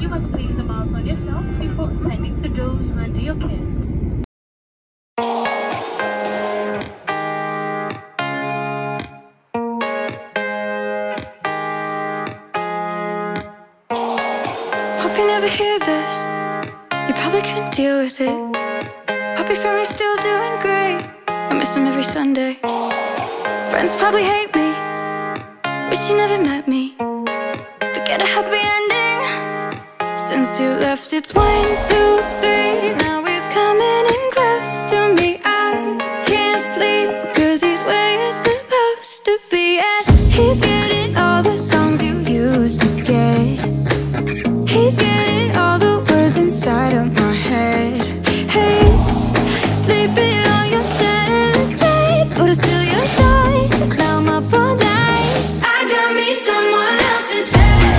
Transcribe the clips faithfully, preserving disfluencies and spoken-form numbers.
You must place the mask on yourself before attending to those under your care. Hope you never hear this. You probably couldn't deal with it. Hope your family's still doing great. I miss them every Sunday. Friends probably hate me. Wish you never met me. Forget a happy ending. Since you left, it's one, two, three. Now he's coming in close to me. I can't sleep, cause he's where you're supposed to be. And he's getting all the songs you used to get. He's getting all the words inside of my head. He's sleeping on your side of the bed, but it's still your side. Now I'm up all night. I got me someone else instead.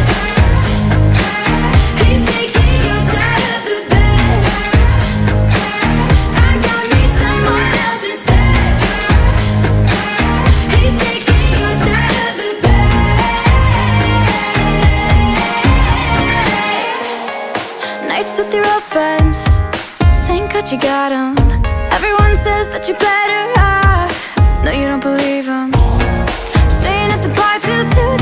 He's taking your side of the bed. I got me someone else instead. He's taking your side of the bed. Nights with your old friends, thank God you got 'em. Everyone says that you're better off. No, you don't believe 'em. Staying at the bar till two